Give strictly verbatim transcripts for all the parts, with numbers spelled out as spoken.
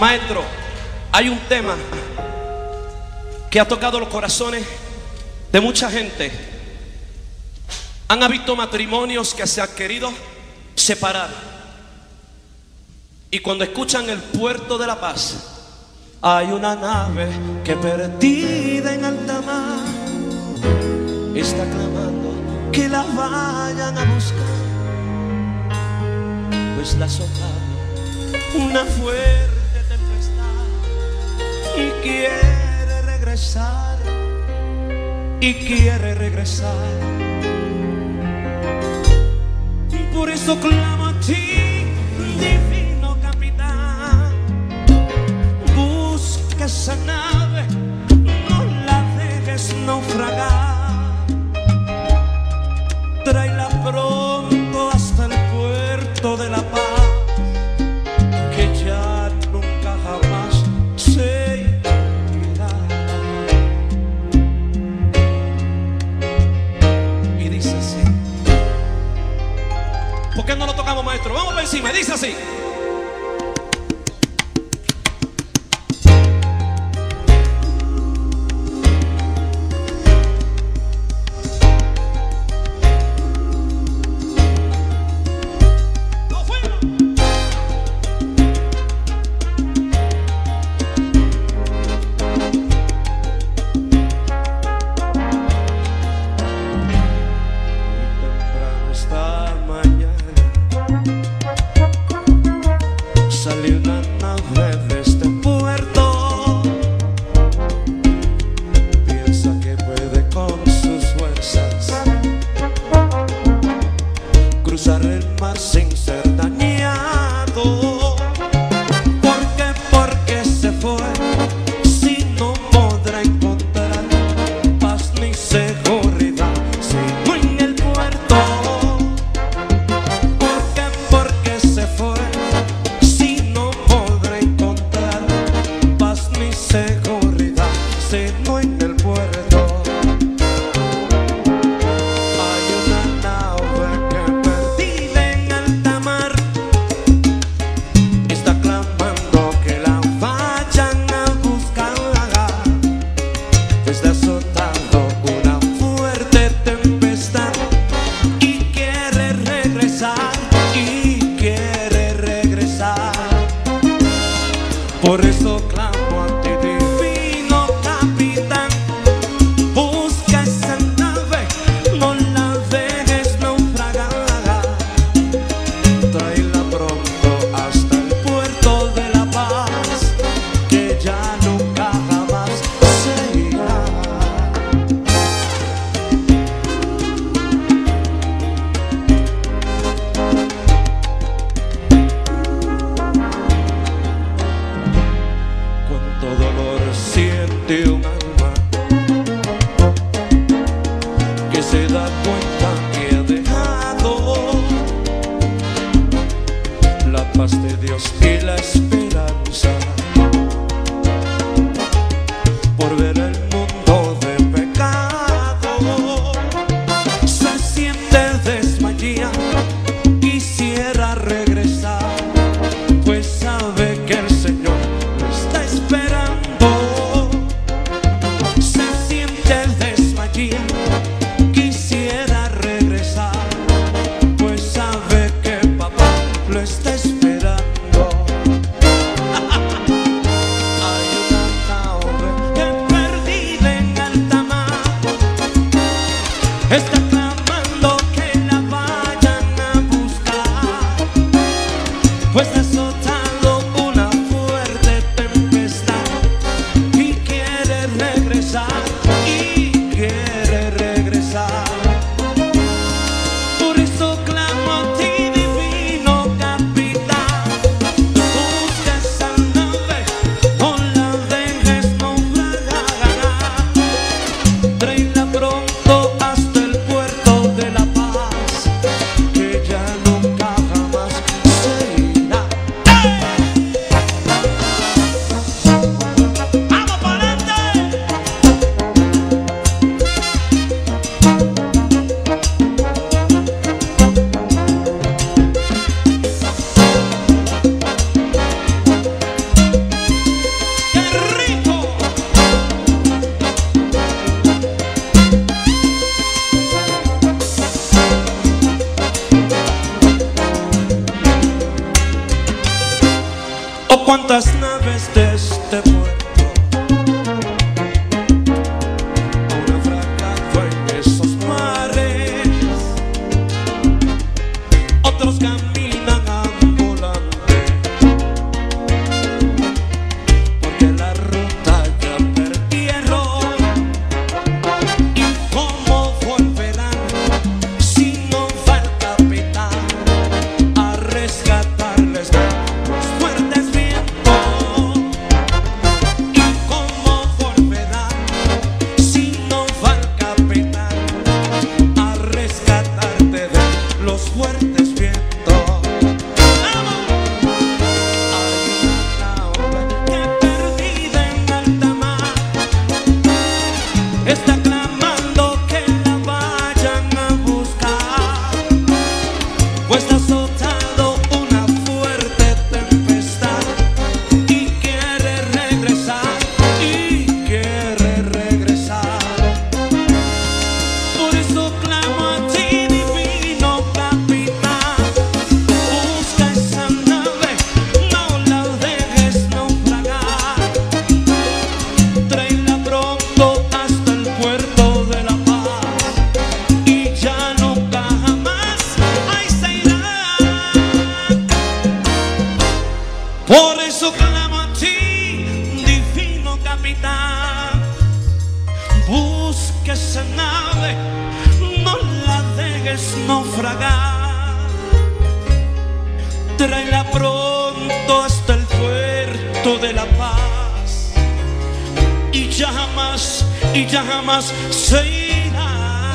Maestro, hay un tema que ha tocado los corazones de mucha gente. Han habido matrimonios que se han querido separar, y cuando escuchan el puerto de la paz, hay una nave que perdida en alta mar está clamando que la vayan a buscar, pues la ha azotado una fuerte tempestad y quiere regresar, y quiere regresar. Por eso clamo a ti, divino capitán, busca esa nave, no la dejes naufragar, tráela pronto hasta el puerto de la paz, que ya nunca jamás se irá. Y dice así. ¿Por qué no lo tocamos, maestro? Vamos por encima, dice así. Cruzar el mar sin ser dañado. ¿Por qué? Porque se fue, si no podrá encontrar paz ni seguridad, sino en el puerto. ¿Por qué? Porque se fue, si no podrá encontrar paz ni seguridad, sino en el puerto. Por eso clamo a ti, divino capitán, busca esa nave, no la dejes naufragar, tráela pronto hasta el puerto de la paz, que ya nunca jamás se irá. Siente un alma que se da cuenta que ha dejado la paz de Dios y la esperanza por ver el mundo de pecado. Se siente desmayada, quisiera regresar, pues sabe que el Señor lo está esperando. Quisiera regresar, pues sabe que papá lo está esperando. Hay una nave que perdida en alta mar está clamando que la vayan a buscar, pues ha azotado una fuerte tempestad y quiere regresar. Por eso clamo a ti, divino capitán, busca esa nave, no la dejes naufragar, tráela pronto hasta el puerto de la paz, que ya nunca jamás se irá. Oh, cuántas naves de este puerto han naufragado en esos mares, otros caminan ambulante, porque la ruta ya perdieron. ¿Y cómo volverán si no va el capitán a rescatarles de los fuertes vientos? ¿Y cómo volverán si no va el capitán a rescatarte de los fuertes vientos? ¡Vamos! Hay una nave que perdida en alta mar está clamando que la vayan a buscar, pues está azotando una fuerte tempestad y quiere regresar, y quiere regresar. Por eso clamo a ti, divino capitán, busca esa nave, no la dejes naufragar, tráela pronto hasta el puerto de La Paz y ya nunca jamás ahí se irá. Por eso clamo a ti, divino capitán, busca esa nave, no la dejes naufragar, tráela pronto hasta el puerto de La Paz y ya jamás, y ya jamás se irá.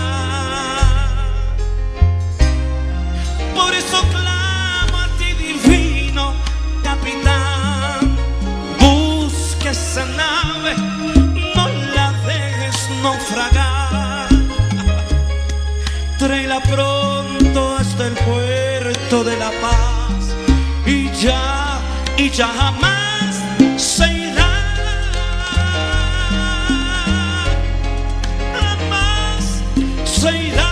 Por eso clamo a ti, divino capitán, busca esa nave, no la dejes naufragar, tráela pronto hasta el puerto de La Paz y ya, y ya jamás se irá. Jamás se irá.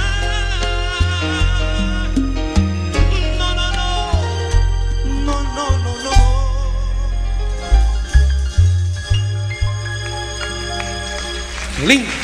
No, no, no, no, no, no, no. Lindo.